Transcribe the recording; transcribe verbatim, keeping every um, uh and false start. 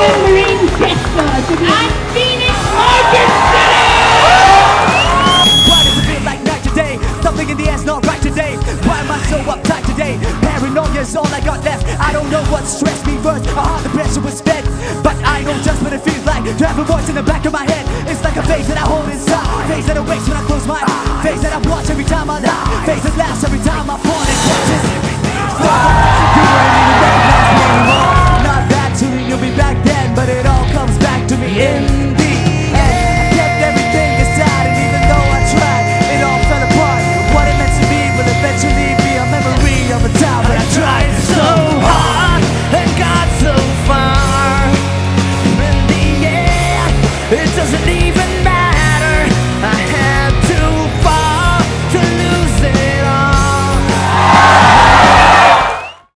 I'm Phoenix Marketcity! Why does it feel like night today? Something in the air's not right today. Why am I so uptight today? Paranoia's all I got left. I don't know what stressed me first or how the pressure was fed, but I know just what it feels like to have a voice in the back of my head. It's like a face that I hold inside, face that awakes when I close my eyes, face that I watch every time I lie, face that laughs every time I fall and catches.